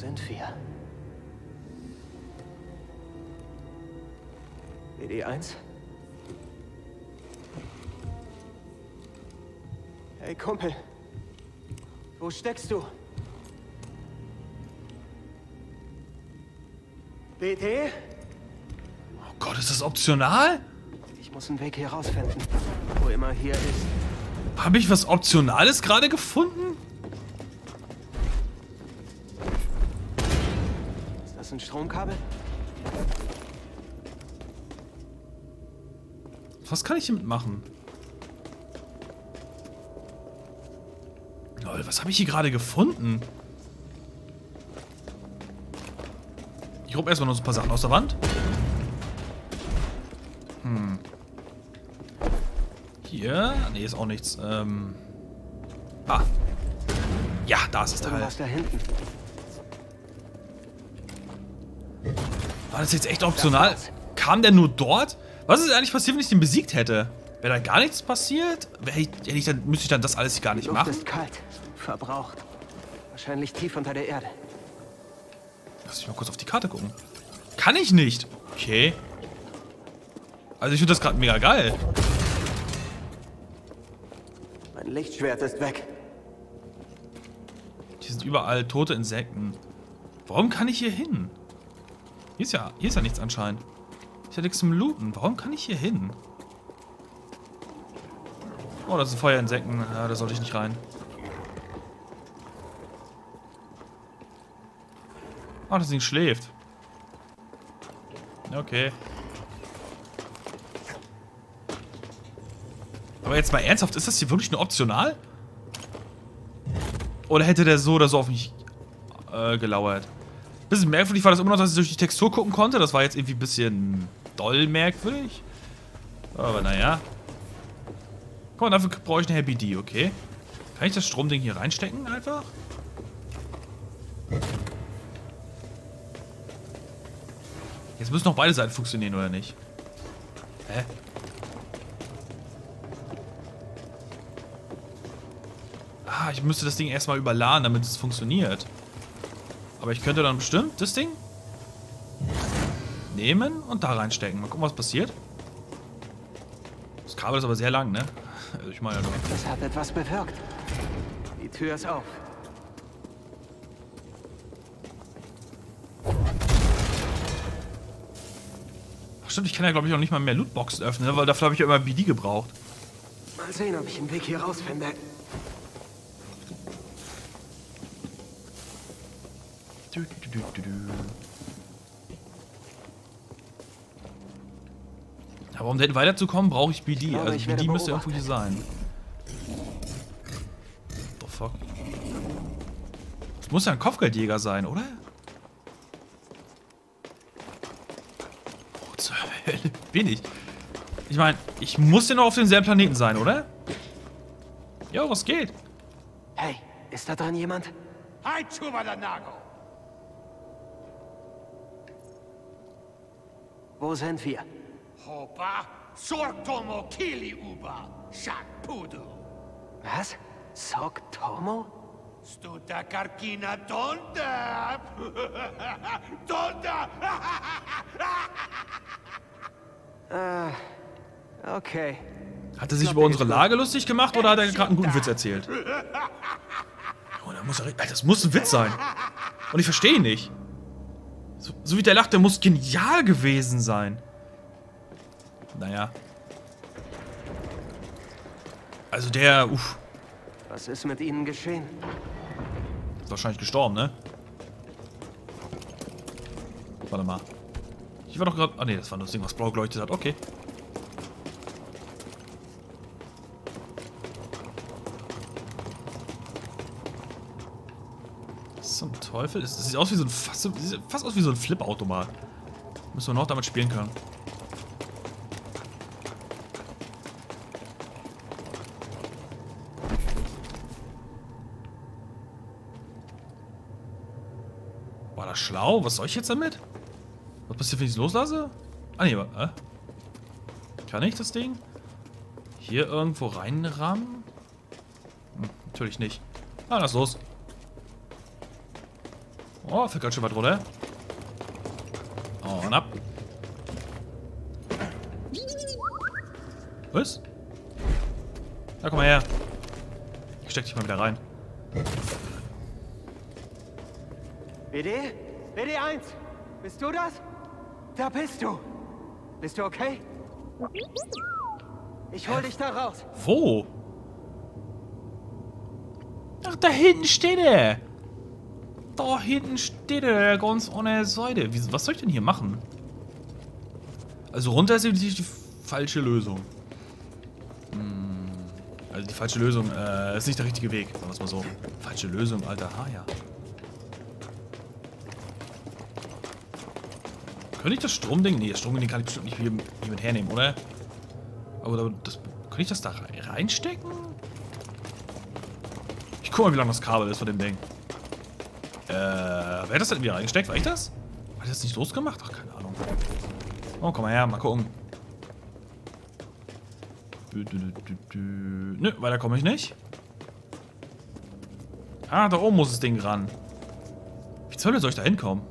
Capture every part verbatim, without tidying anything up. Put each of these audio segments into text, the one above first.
sind wir? B D eins? Hey, Kumpel. Wo steckst du? B D? Oh Gott, ist das optional? Ich muss einen Weg hier rausfinden. Wo immer hier ist. Habe ich was Optionales gerade gefunden? Ist das ein Stromkabel? Was kann ich hiermit machen? Lol, was habe ich hier gerade gefunden? Ich rufe erstmal noch so ein paar Sachen aus der Wand. Hm. Hier? Nee, ist auch nichts. Ähm. Ah. Ja, da ist das Teil. Irgendwas da hinten. War das jetzt echt optional? Kam der nur dort? Was ist eigentlich passiert, wenn ich den besiegt hätte? Wäre da gar nichts passiert? Hätte ich, hätte ich dann, müsste ich dann das alles gar nicht Die Luft machen? ist kalt. Verbraucht. Wahrscheinlich tief unter der Erde. Lass mich mal kurz auf die Karte gucken. Kann ich nicht. Okay. Also ich finde das gerade mega geil. Mein Lichtschwert ist weg. Hier sind überall tote Insekten. Warum kann ich hier hin? Hier ist ja, hier ist ja nichts anscheinend. Ist ja nichts zum Looten. Warum kann ich hier hin? Oh, das sind Feuerinsekten. Ja, da sollte ich nicht rein. Ah, das Ding schläft. Okay. Aber jetzt mal ernsthaft, ist das hier wirklich nur optional? Oder hätte der so oder so auf mich äh, gelauert? Bisschen merkwürdig war das immer noch, dass ich durch die Textur gucken konnte. Das war jetzt irgendwie ein bisschen doll merkwürdig. Aber naja. Guck mal, dafür brauche ich eine Happy D, okay? Kann ich das Stromding hier reinstecken einfach? Jetzt müssen noch beide Seiten funktionieren, oder nicht? Hä? Ah, ich müsste das Ding erstmal überladen, damit es funktioniert. Aber ich könnte dann bestimmt das Ding nehmen und da reinstecken. Mal gucken, was passiert. Das Kabel ist aber sehr lang, ne? Also ich meine ja nur. Das hat etwas bewirkt. Die Tür ist auf. Ach stimmt, ich kann ja glaube ich auch nicht mal mehr Lootboxen öffnen, ne? Weil dafür habe ich ja immer B D gebraucht. Mal sehen, ob ich einen Weg hier rausfinde. Du, du, du, du, du. Aber um denn weiterzukommen, brauche ich B D. glaube, Also ich B D werde müsste irgendwo beobachtet. hier sein. Oh fuck. Das muss ja ein Kopfgeldjäger sein, oder? Wo zur Hölle bin ich? Ich meine, ich muss ja noch auf demselben Planeten sein, oder? Jo, was geht? Hey, ist da dran jemand? Hai Chubadanago! Wo sind wir? Hopa, Sortomo Kili Uba, Shakpudu. Was? Soktomo? Stuta Karkina Tonda! Tonda! Ah, okay. Hat er sich über unsere Lage lustig gemacht oder hat er gerade einen guten Witz erzählt? Oh, da muss er, Alter, das muss ein Witz sein. Und ich verstehe ihn nicht. So, so wie der lacht, der muss genial gewesen sein. Naja. Also der, uff. Was ist mit ihnen geschehen? Ist wahrscheinlich gestorben, ne? Warte mal. Ich war doch gerade. Ah ne, das war nur das Ding, was blau geleuchtet hat. Okay. Was zum Teufel? Das sieht aus wie so ein. Fast, sieht fast aus wie so ein Flip-Automat. Müssen wir noch damit spielen können. War das schlau? Was soll ich jetzt damit? Was passiert, wenn ich es loslasse? Ah ne, äh? Kann ich das Ding hier irgendwo reinrammen? Hm, natürlich nicht. Ah, lass los. Oh, fällt ganz schön weit runter. Oh, und ab. Was? Na, komm mal her. Ich steck dich mal wieder rein. B D? B D eins! Bist du das? Da bist du! Bist du okay? Ich hol dich da raus! Wo? Ach, da hinten steht er! Da hinten steht er, ganz ohne Seite. Wie, was soll ich denn hier machen? Also runter ist natürlich die falsche Lösung. Hm, also die falsche Lösung äh, ist nicht der richtige Weg, sagen wir es mal so. Falsche Lösung, Alter. Ah ja. Könnte ich das Stromding? Nee, das Stromding kann ich bestimmt nicht hier, hier mit hernehmen, oder? Aber das, könnte ich das da reinstecken? Ich guck mal, wie lang das Kabel ist von dem Ding. Äh, wer hat das denn wieder reingesteckt? War ich das? Hat ich das nicht losgemacht? Ach, keine Ahnung. Oh, komm mal her, mal gucken. Nö, weiter komme ich nicht. Ah, da oben muss das Ding ran. Wie zur Hölle soll ich da hinkommen?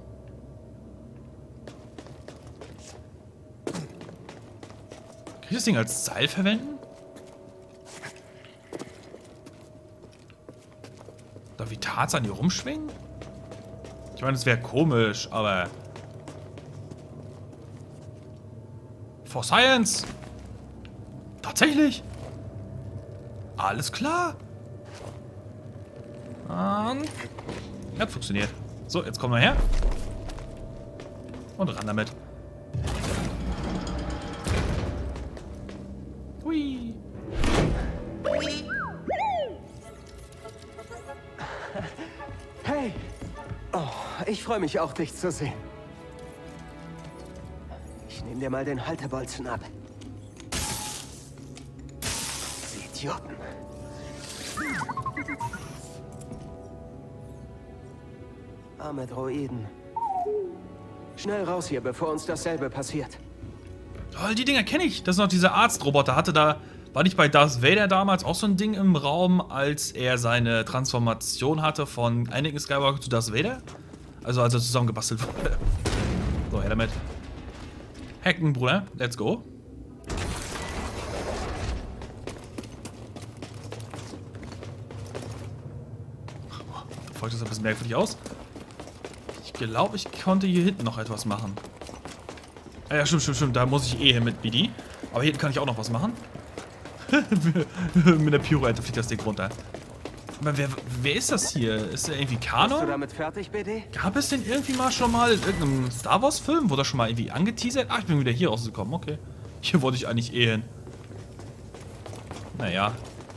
Kann ich das Ding als Seil verwenden? Darf ich Tarzan hier rumschwingen? Ich meine, das wäre komisch, aber... For Science! Tatsächlich! Alles klar! Und... Hat funktioniert. So, jetzt kommen wir her. Und ran damit. Hui! Hey! Oh, ich freue mich auch, dich zu sehen. Ich nehme dir mal den Haltebolzen ab. Sie Idioten. Arme Droiden. Schnell raus hier, bevor uns dasselbe passiert. Oh, die Dinger kenne ich. Das ist noch dieser Arztroboter. Hatte da... War nicht bei Darth Vader damals auch so ein Ding im Raum, als er seine Transformation hatte von Anakin Skywalker zu Darth Vader? Also als er zusammengebastelt wurde. So, her damit. Hacken, Bruder. Let's go. Folgt das ein bisschen merkwürdig aus. Ich glaube, ich konnte hier hinten noch etwas machen. Ah ja, stimmt, stimmt, stimmt. Da muss ich eh hin mit B D. Aber hier hinten kann ich auch noch was machen. Mit der Pirouette fliegt das Ding runter. Aber wer, wer ist das hier? Ist der irgendwie Kanon? Bist du damit fertig, B D? Gab es denn irgendwie mal schon mal in irgendeinem Star Wars Film? Wurde das schon mal irgendwie angeteasert? Ah, ich bin wieder hier rausgekommen, okay. Hier wollte ich eigentlich eh hin. Naja.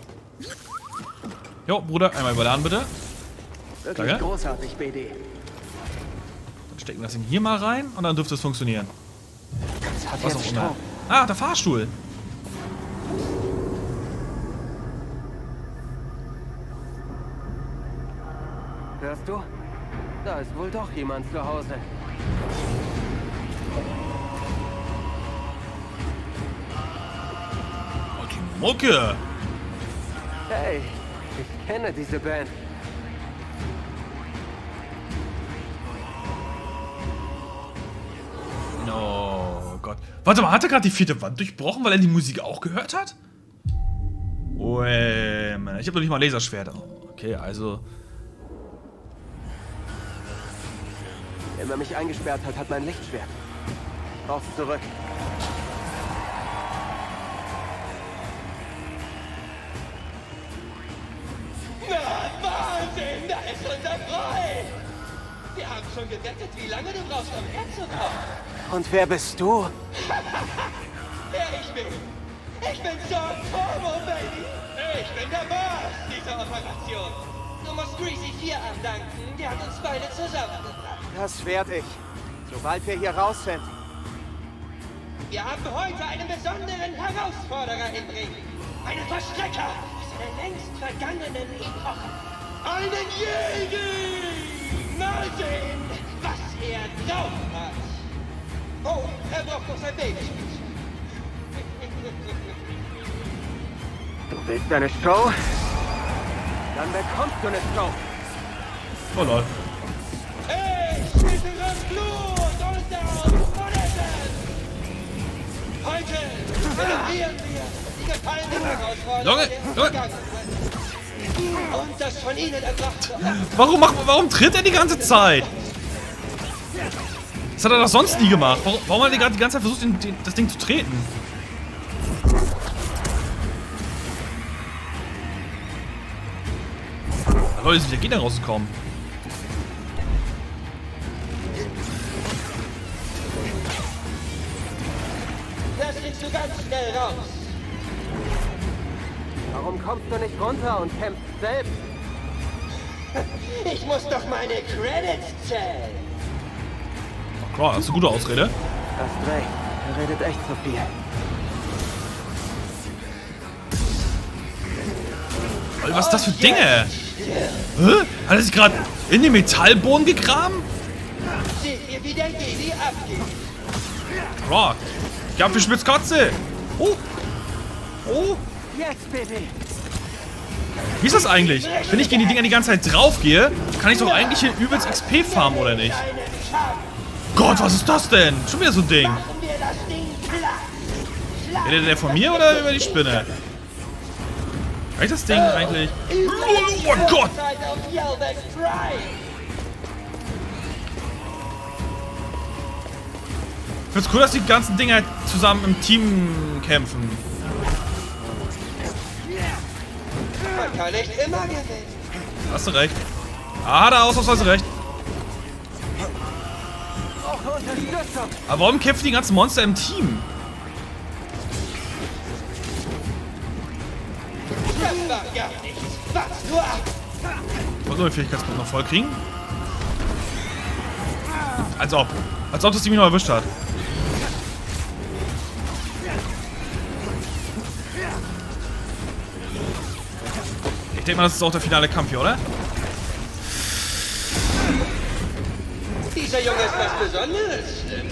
Jo, Bruder, einmal überladen bitte. Wirklich Danke. großartig, B D. Dann stecken wir das Ding hier mal rein und dann dürfte es funktionieren. Das hat Was jetzt auch immer. Strom. Ah, der Fahrstuhl. Hörst du? Da ist wohl doch jemand zu Hause. Oh, die Mucke. Hey, ich kenne diese Band. Oh Gott. Warte mal, hat er gerade die vierte Wand durchbrochen, weil er die Musik auch gehört hat? Oh, ey, Mann. Ich habe noch nicht mal Laserschwert. Okay, also... Wer mich eingesperrt hat, hat mein Lichtschwert. Brauch's zurück. Na, Wahnsinn! Da ist unser Freund! Wir haben schon gewettet, wie lange du brauchst, um herzukommen. Und wer bist du? Wer ich bin? Ich bin John Corvo, Baby! Ich bin der Boss dieser Operation. Du musst Greasy vier andanken, der hat uns beide zusammengebracht. Das werd ich. Sobald wir hier raus sind. Wir haben heute einen besonderen Herausforderer im Ring. Einen Verstrecker aus einer längst vergangenen Epoche. Einen Jedi! Mal sehen, was er drauf hat. Oh, er braucht noch sein Baby. Du willst eine Show? Dann bekommst du eine Show. Oh lol. Hey! zelebrieren wir die gefallenen Herausforderer Junge, der Junge. Vergangenheit. Und das von ihnen erbrachte Opfer. Warum, macht, warum tritt er die ganze Zeit? Das hat er doch sonst nie gemacht. Warum, warum hat er die ganze Zeit versucht, den, den, das Ding zu treten? Leute, sind wieder Gegner rausgekommen. Das kriegst du ganz schnell raus. Warum kommst du nicht runter und kämpfst selbst? Ich muss doch meine Credits zählen. Ach klar, das ist eine gute Ausrede. Hast recht, er redet echt zu viel. Alter, was ist das für Dinge? Hä? Hat er sich gerade in den Metallboden gegraben? Seht ihr, wie der Jedi abgeht? Klar. Ich hab für Spitzkotze. Oh. Oh. Jetzt, Baby! Wie ist das eigentlich? Wenn ich gegen die Dinger die ganze Zeit drauf gehe, kann ich doch eigentlich hier übelst X P farmen, oder nicht? Gott, was ist das denn? Schon wieder so ein Ding. Machen wir das Ding platt. Redet der von mir oder über die Spinne? Reicht das Ding eigentlich? Oh, oh Gott! Zeit auf Yelbeck Drive. Ich find's cool, dass die ganzen Dinger zusammen im Team kämpfen. Man kann nicht immer gewinnen. Hast du recht. Ah, da ausnahmsweise recht. Brauche Unterstützung! Aber warum kämpfen die ganzen Monster im Team? Das war gar nichts. Was nur ab. Was soll die Fähigkeitspunkte noch voll kriegen? Als ob. Als ob das die mich noch erwischt hat. Ich denke mal, das ist auch der finale Kampf hier, oder? Dieser Junge ist was Besonderes.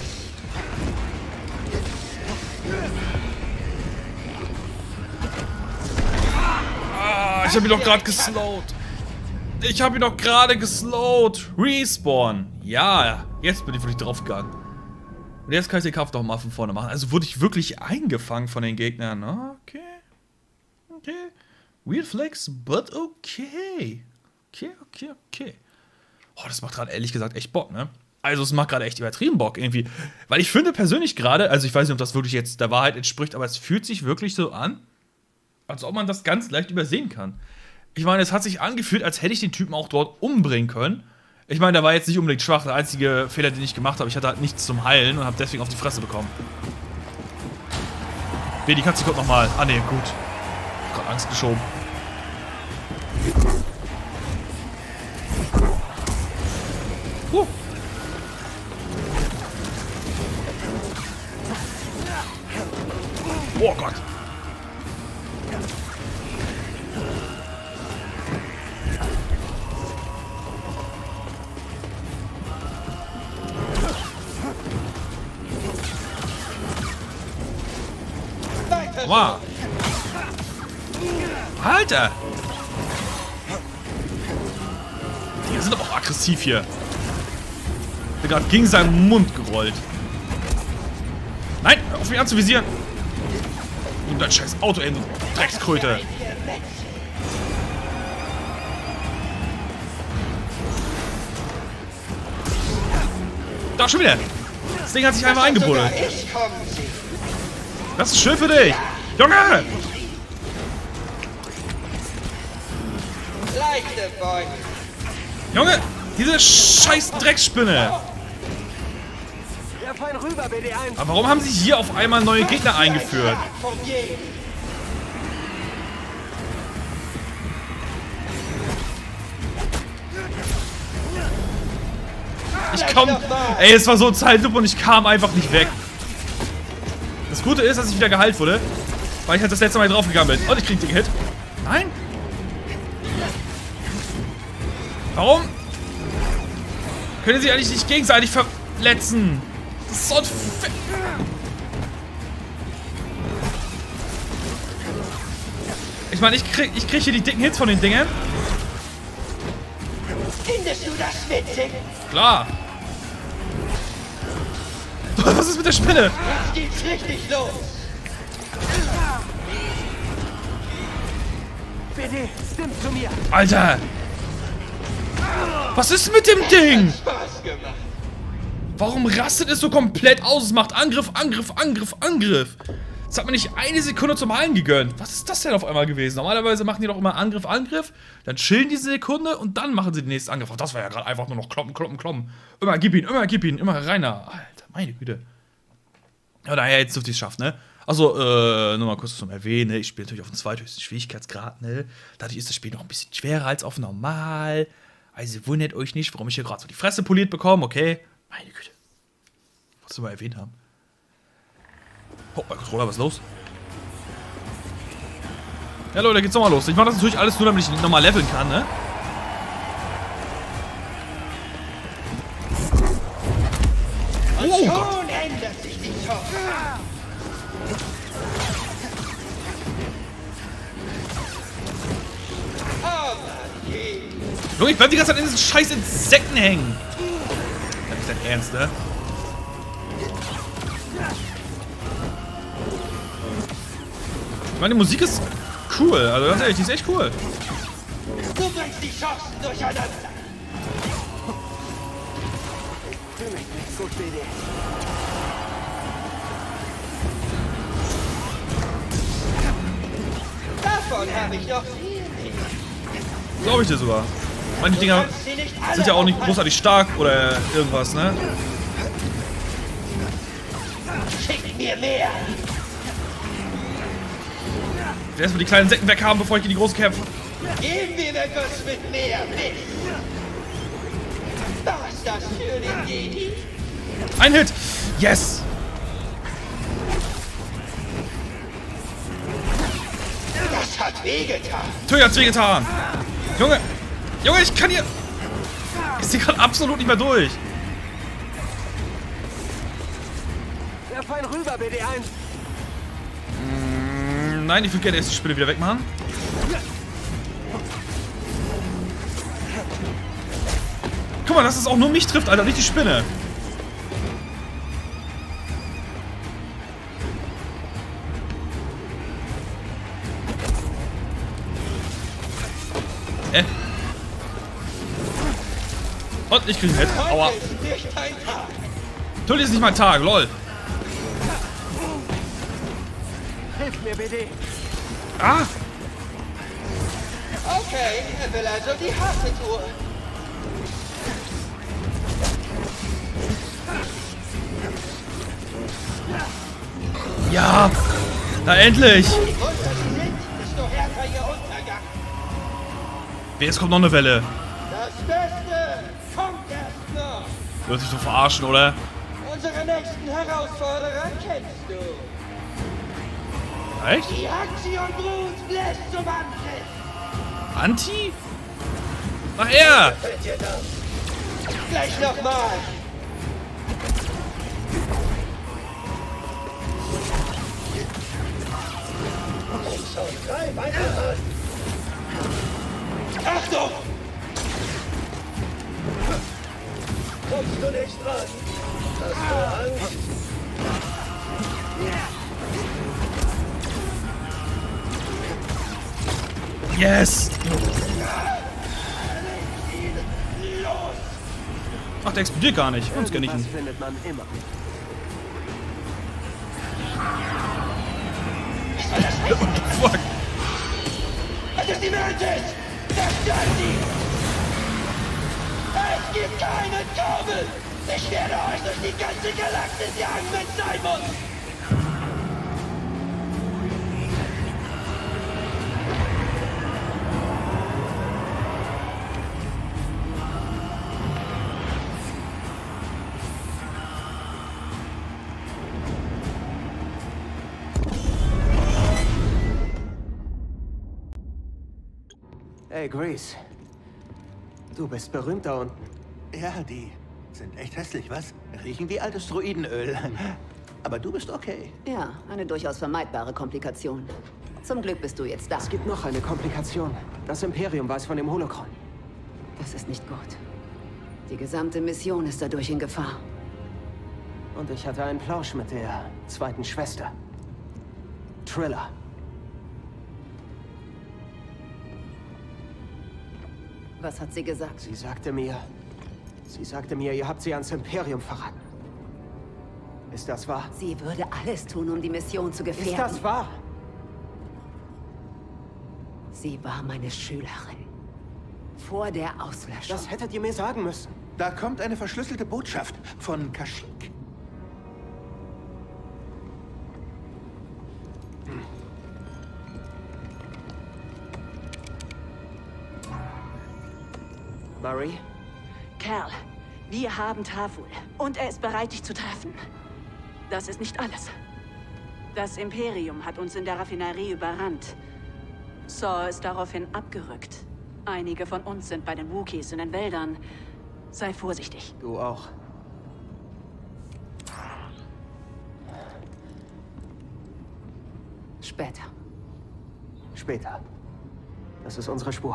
Ah, ich habe ihn doch gerade geslowt. Ich habe ihn doch gerade geslowt. Respawn. Ja, jetzt bin ich wirklich draufgegangen. Und jetzt kann ich den Kampf doch mal von vorne machen. Also wurde ich wirklich eingefangen von den Gegnern. Okay. Okay. Weird Flex, but okay. Okay, okay, okay. Oh, das macht gerade ehrlich gesagt echt Bock, ne? Also es macht gerade echt übertrieben Bock irgendwie. Weil ich finde persönlich gerade, also ich weiß nicht, ob das wirklich jetzt der Wahrheit entspricht, aber es fühlt sich wirklich so an, als ob man das ganz leicht übersehen kann. Ich meine, es hat sich angefühlt, als hätte ich den Typen auch dort umbringen können. Ich meine, der war jetzt nicht unbedingt schwach. Der einzige Fehler, den ich gemacht habe, ich hatte halt nichts zum Heilen und habe deswegen auf die Fresse bekommen. Weh, die Katze kommt nochmal. Ah, ne, gut. Ich hab grad Angst geschoben. Uh. Oh Gott. Wow. Alter! Die sind aber auch aggressiv hier. Ich bin gerade gegen seinen Mund gerollt. Nein, hör auf mich anzuvisieren. Nimm dein scheiß Auto in, Dreckskröte. Da schon wieder. Das Ding hat sich einmal eingebuddelt. Ich komme sie. Das ist schön für dich. Junge! Leichte Beute. Junge! Diese scheiß Drecksspinne! Ja, fein rüber, B D eins! Aber warum haben sie hier auf einmal neue Gegner eingeführt? Vom Jedi. Ich komm... Ey, es war so ein Zeitlupe und ich kam einfach nicht weg. Das Gute ist, dass ich wieder geheilt wurde, weil ich halt das letzte Mal draufgegangen bin. Und ich krieg den Hit. Nein? Warum? Können sie eigentlich nicht gegenseitig verletzen? Das ist so ein Fe Ich meine, ich krieg, ich krieg hier die dicken Hits von den Dingen. Findest du das witzig? Klar. Was ist mit der Spinne? Jetzt geht's richtig los. B D, Stim zu mir. Alter! Was ist mit dem Ding? Spaß gemacht. Warum rastet es so komplett aus? Es macht Angriff, Angriff, Angriff, Angriff. Das hat mir nicht eine Sekunde zum Heilen gegönnt. Was ist das denn auf einmal gewesen? Normalerweise machen die doch immer Angriff, Angriff. Dann chillen die Sekunde und dann machen sie den nächsten Angriff. Ach, das war ja gerade einfach nur noch kloppen, kloppen, kloppen. Immer gib ihn, immer gib ihn, immer reiner. Alter, meine Güte. Ja, naja, jetzt dürfte ich es schaffen, ne? Also, äh, nur mal kurz zum Erwähnen, ne? Ich spiele natürlich auf dem zweithöchsten Schwierigkeitsgrad, ne? Dadurch ist das Spiel noch ein bisschen schwerer als auf normal. Also wundert euch nicht, warum ich hier gerade so die Fresse poliert bekomme, okay? Meine Güte. Wolltest du mal erwähnt haben. Oh, mein Controller, was ist los? Ja, Leute, geht's nochmal los. Ich mache das natürlich alles nur, damit ich nochmal leveln kann, ne? Und Oh schon Gott. ändert sich die Sache. Oh Mann, je. Junge, ich bleib die ganze Zeit in diesen scheiß Insekten hängen. Das ist dein Ernst, ne? Ich meine, die Musik ist cool. Also ganz ehrlich, die ist echt cool. Du bringst die Chancen durcheinander. Gut, B D. Davon habe ich noch viel mehr. Glaube ich dir sogar. Manche Dinger Kannst sie nicht alle sind ja auch nicht aufhalten. großartig stark oder irgendwas, ne? Schick mir mehr. Ich will erstmal die kleinen Insekten weghaben, bevor ich gegen die großen kämpfe. Geben wir mir kurz mit mehr Wind. Was das für den Jedi? Ein Hit! Yes! Das hat wehgetan. Natürlich hat's wehgetan! Junge! Junge, ich kann hier... Ich sehe gerade absolut nicht mehr durch. Werf einen rüber, B D eins. Mm, nein, ich würde gerne erst die Spinne wieder wegmachen. Guck mal, dass es auch nur mich trifft, Alter, nicht die Spinne. Äh. Und ich krieg einen Hit. Aua. Heute ist nicht dein Tag. Natürlich ist nicht mein Tag, lol. Hilf mir, B D. Ah! Okay, er will also die harte Tour. Ja! Na endlich! Je größer sie sind, desto härter ihr Untergang. Jetzt kommt noch eine Welle. Das Beste kommt erst noch. Du wirst dich so verarschen, oder? Unsere nächsten Herausforderer kennst du. Echt? Die Axion Brut bläst zum Angriff. Anti? Ach er! Gleich nochmal. Achtung! Kommst du nicht ran? Hast du Angst? Yes! Ach, der explodiert gar nicht. Uns kenn ich Was ihn. findet man immer. Fuck. Es ist die Mantis! Zerstört sie! Es gibt keinen Kabel! Ich werde euch durch die ganze Galaxis jagen, wenn es sein muss! Hey, Grease. Du bist berühmt da unten. Ja, die sind echt hässlich, was? Riechen wie altes Druidenöl. Aber du bist okay. Ja, eine durchaus vermeidbare Komplikation. Zum Glück bist du jetzt da. Es gibt noch eine Komplikation. Das Imperium weiß von dem Holocron. Das ist nicht gut. Die gesamte Mission ist dadurch in Gefahr. Und ich hatte einen Plausch mit der zweiten Schwester. Trilla. Was hat sie gesagt? Sie sagte mir... Sie sagte mir, ihr habt sie ans Imperium verraten. Ist das wahr? Sie würde alles tun, um die Mission zu gefährden. Ist das wahr? Sie war meine Schülerin. Vor der Auslöschung. Das hättet ihr mir sagen müssen. Da kommt eine verschlüsselte Botschaft von Kashyyyk. Marie? Kerl, wir haben Taful und er ist bereit, dich zu treffen. Das ist nicht alles. Das Imperium hat uns in der Raffinerie überrannt. Saw ist daraufhin abgerückt. Einige von uns sind bei den Wookiees in den Wäldern. Sei vorsichtig. Du auch. Später. Später. Das ist unsere Spur.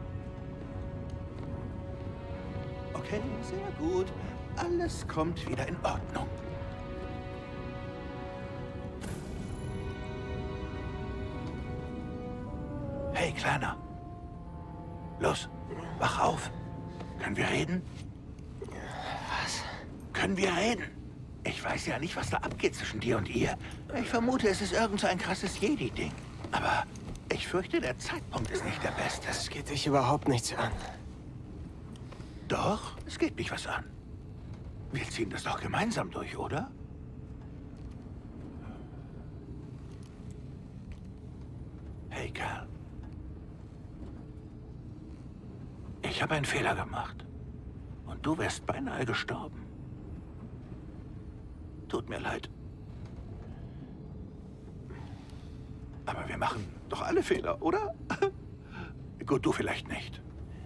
Okay, sehr gut. Alles kommt wieder in Ordnung. Hey, Kleiner. Los, wach auf. Können wir reden? Was? Können wir reden? Ich weiß ja nicht, was da abgeht zwischen dir und ihr. Ich vermute, es ist irgend so ein krasses Jedi-Ding. Aber ich fürchte, der Zeitpunkt ist nicht der beste. Es geht dich überhaupt nichts an. Doch, es geht mich was an. Wir ziehen das doch gemeinsam durch, oder? Hey, Kerl. Ich habe einen Fehler gemacht. Und du wärst beinahe gestorben. Tut mir leid. Aber wir machen doch alle Fehler, oder? Gut, du vielleicht nicht.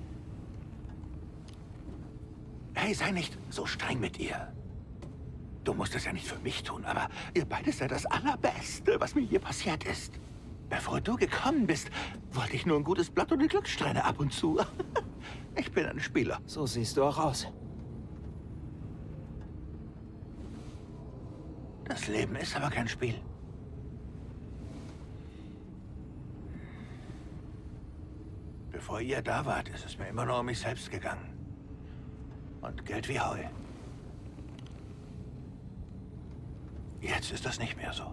Hey, sei nicht so streng mit ihr. Du musst es ja nicht für mich tun, aber ihr beide seid das Allerbeste, was mir je passiert ist. Bevor du gekommen bist, wollte ich nur ein gutes Blatt und eine Glückssträhne ab und zu. Ich bin ein Spieler. So siehst du auch aus. Das Leben ist aber kein Spiel. Bevor ihr da wart, ist es mir immer nur um mich selbst gegangen. Und Geld wie Heu. Jetzt ist das nicht mehr so.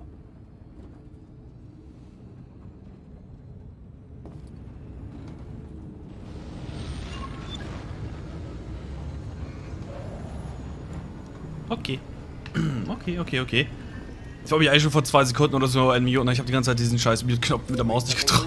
Okay. Okay, okay, okay. Ich habe mich eigentlich schon vor zwei Sekunden oder so ein Mute und ich habe die ganze Zeit diesen scheiß Mute-Knopf mit der Maus nicht getroffen.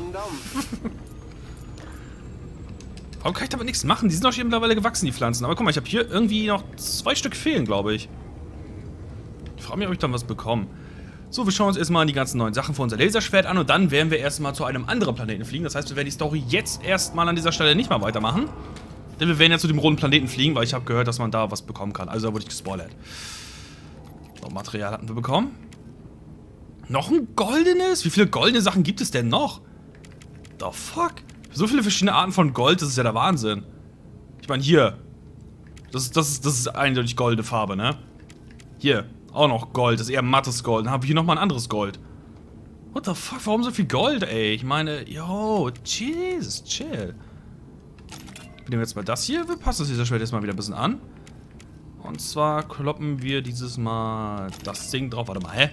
Warum kann ich damit nichts machen? Die sind doch hier mittlerweile gewachsen, die Pflanzen. Aber guck mal, ich habe hier irgendwie noch zwei Stück fehlen, glaube ich. Ich frage mich, ob ich dann was bekomme. So, wir schauen uns erstmal die ganzen neuen Sachen für unser Laserschwert an und dann werden wir erstmal zu einem anderen Planeten fliegen. Das heißt, wir werden die Story jetzt erstmal an dieser Stelle nicht mal weitermachen. Denn wir werden ja zu dem roten Planeten fliegen, weil ich habe gehört, dass man da was bekommen kann. Also da wurde ich gespoilert. So, Material hatten wir bekommen. Noch ein goldenes? Wie viele goldene Sachen gibt es denn noch? The fuck? So viele verschiedene Arten von Gold, das ist ja der Wahnsinn. Ich meine, hier. Das ist, das ist, das ist eindeutig goldene Farbe, ne? Hier. Auch noch Gold. Das ist eher mattes Gold. Dann haben wir hier nochmal ein anderes Gold. What the fuck? Warum so viel Gold, ey? Ich meine, yo, Jesus, chill. Wir nehmen jetzt mal das hier. Wir passen das dieser Schwert jetzt mal wieder ein bisschen an. Und zwar kloppen wir dieses Mal das Ding drauf. Warte mal, hä?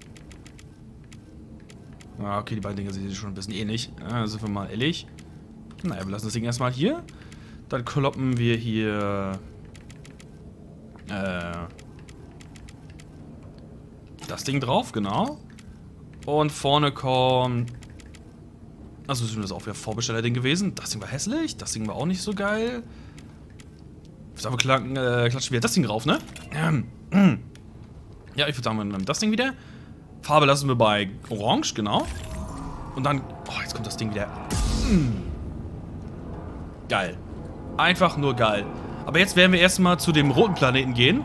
Ah, okay, die beiden Dinge sind schon ein bisschen ähnlich. Ja, sind wir mal ehrlich. Naja, wir lassen das Ding erstmal hier. Dann kloppen wir hier äh, das Ding drauf, genau. Und vorne kommt... Also ist das auch wieder Vorbesteller-Ding gewesen. Das Ding war hässlich, das Ding war auch nicht so geil. Aber klatschen äh, klatschen wir das Ding rauf, ne? Ja, ich würde sagen, wir nehmen das Ding wieder. Farbe lassen wir bei Orange, genau. Und dann... Oh, jetzt kommt das Ding wieder. Geil. Einfach nur geil. Aber jetzt werden wir erstmal zu dem roten Planeten gehen.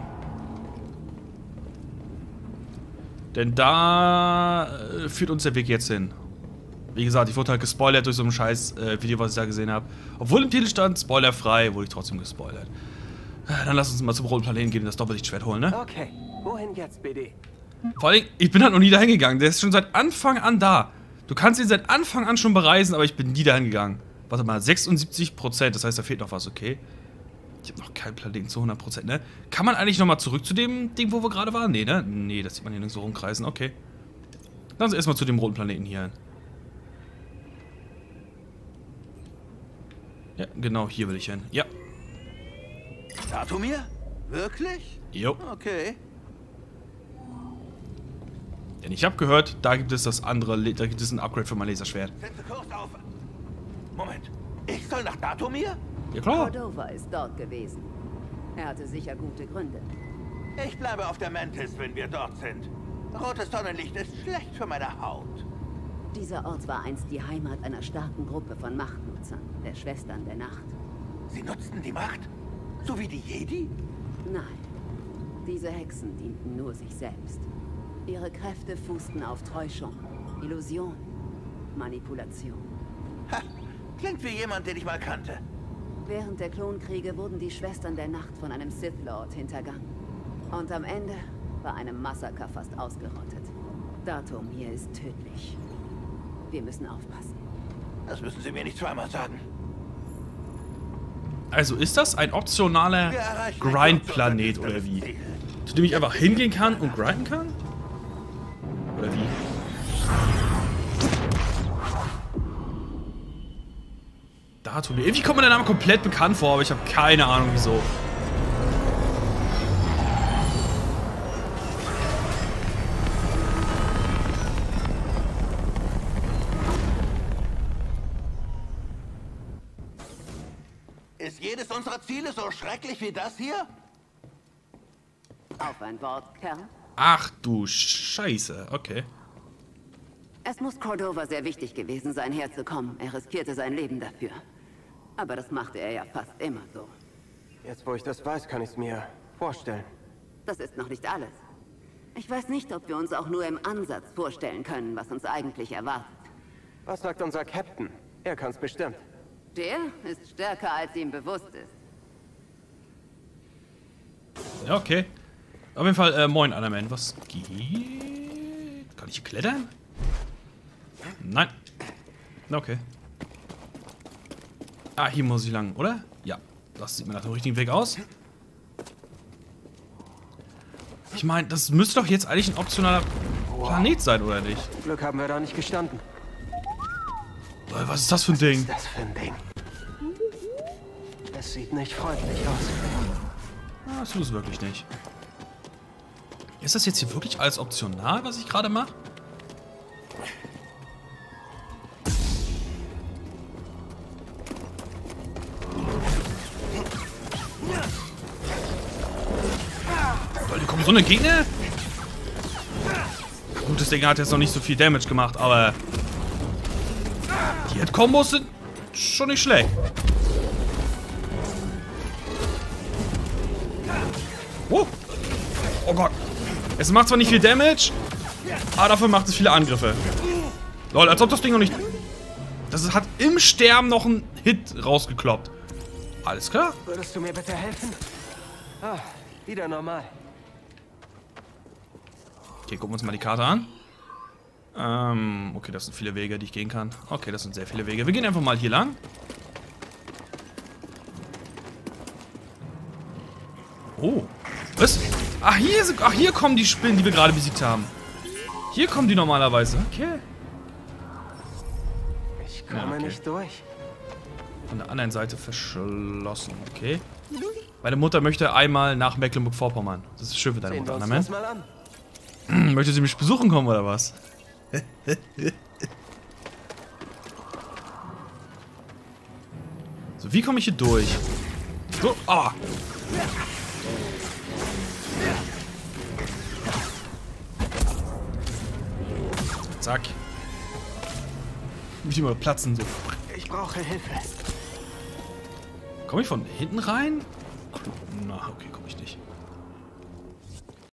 Denn da äh, führt uns der Weg jetzt hin. Wie gesagt, ich wurde halt gespoilert durch so ein scheiß äh, Video, was ich da gesehen habe. Obwohl im Titel stand, spoilerfrei, wurde ich trotzdem gespoilert. Äh, dann lass uns mal zum roten Planeten gehen und das Doppellichtschwert holen, ne? Okay, wohin jetzt, B D? Vor allem, ich bin halt noch nie dahin gegangen. Der ist schon seit Anfang an da. Du kannst ihn seit Anfang an schon bereisen, aber ich bin nie dahin gegangen. Warte mal, sechsundsiebzig Prozent. Das heißt, da fehlt noch was, okay. Ich habe noch keinen Planeten zu hundert Prozent, ne? Kann man eigentlich nochmal zurück zu dem Ding, wo wir gerade waren? Nee, ne? Nee, das sieht man hier nirgends so rumkreisen. Okay. Lass uns erstmal zu dem roten Planeten hier hin. Ja, genau, hier will ich hin. Ja. Datumir? Wirklich? Jo. Okay. Denn ich habe gehört, da gibt es das andere, da gibt es ein Upgrade für mein Laserschwert. Setze Kurs auf. Moment. Ich soll nach Datumir? Ja klar. Cordova ist dort gewesen. Er hatte sicher gute Gründe. Ich bleibe auf der Mantis, wenn wir dort sind. Rotes Sonnenlicht ist schlecht für meine Haut. Dieser Ort war einst die Heimat einer starken Gruppe von Machtnutzern, der Schwestern der Nacht. Sie nutzten die Macht? So wie die Jedi? Nein, diese Hexen dienten nur sich selbst. Ihre Kräfte fußten auf Täuschung, Illusion, Manipulation. Ha, klingt wie jemand, den ich mal kannte. Während der Klonkriege wurden die Schwestern der Nacht von einem Sith Lord hintergangen. Und am Ende war einem Massaker fast ausgerottet. Datumir ist tödlich. Wir müssen aufpassen. Das müssen Sie mir nicht zweimal sagen. Also ist das ein optionaler Grind-Planet oder wie? Zu dem ich einfach hingehen kann und grinden kann? Oder wie? Datumir. Irgendwie kommt mir der Name komplett bekannt vor, aber ich habe keine Ahnung wieso. Ist jedes unserer Ziele so schrecklich wie das hier? Auf ein Wort, Kerl. Ach du Scheiße, okay. Es muss Cordova sehr wichtig gewesen sein, herzukommen. Er riskierte sein Leben dafür. Aber das machte er ja fast immer so. Jetzt, wo ich das weiß, kann ich es mir vorstellen. Das ist noch nicht alles. Ich weiß nicht, ob wir uns auch nur im Ansatz vorstellen können, was uns eigentlich erwartet. Was sagt unser Captain? Er kann's bestimmt. Der ist stärker, als ihm bewusst ist. Ja, okay. Auf jeden Fall, äh, moin, Anaman. Was geht? Kann ich hier klettern? Nein. Okay. Ah, hier muss ich lang, oder? Ja. Das sieht mir nach dem richtigen Weg aus. Ich meine, das müsste doch jetzt eigentlich ein optionaler Planet sein, oder nicht? Zum Glück haben wir da nicht gestanden. Was ist das für ein Ding? Was ist das für ein Ding? Es sieht nicht freundlich aus. Ah, das tut es wirklich nicht. Ist das jetzt hier wirklich alles optional, was ich gerade mache? Leute, kommen so eine Gegner? Gut, das Ding hat jetzt noch nicht so viel Damage gemacht, aber die Hit-Kombos sind schon nicht schlecht. Oh. Oh Gott. Es macht zwar nicht viel Damage, aber dafür macht es viele Angriffe. Lol, als ob das Ding noch nicht... Das hat im Sterben noch einen Hit rausgekloppt. Alles klar. Würdest du mir bitte helfen? Ah, wieder normal. Okay, gucken wir uns mal die Karte an. Ähm, okay, das sind viele Wege, die ich gehen kann. Okay, das sind sehr viele Wege. Wir gehen einfach mal hier lang. Oh. Was? Ach, hier sind, ach, hier kommen die Spinnen, die wir gerade besiegt haben. Hier kommen die normalerweise. Okay. Ich komme Ja, okay. nicht durch. Von der anderen Seite verschlossen. Okay. Meine Mutter möchte einmal nach Mecklenburg-Vorpommern. Das ist schön für deine Sehen wir Mutter, uns ne, das Man? mal an. Möchte sie mich besuchen kommen, oder was? So, wie komme ich hier durch? So, ah. Zack. Muss ich mal platzen, so. Ich brauche Hilfe. Komme ich von hinten rein? Na, okay, komme ich nicht.